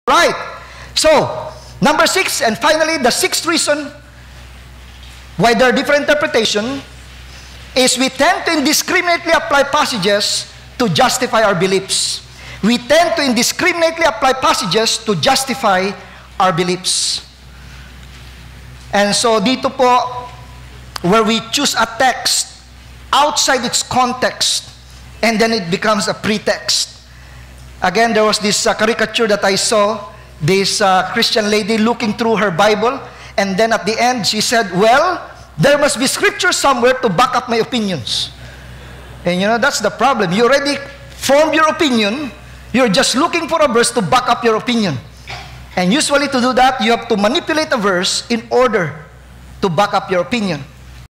Right. So, number 6, and finally, the 6th reason why there are different interpretation is we tend to indiscriminately apply passages to justify our beliefs. We tend to indiscriminately apply passages to justify our beliefs. And so, dito po, where we choose a text outside its context, and then it becomes a pretext. Again, there was this caricature that I saw, this Christian lady looking through her Bible, and then at the end, she said, well, there must be scripture somewhere to back up my opinions. And you know, that's the problem. You already formed your opinion, you're just looking for a verse to back up your opinion. And usually to do that, you have to manipulate a verse in order to back up your opinion.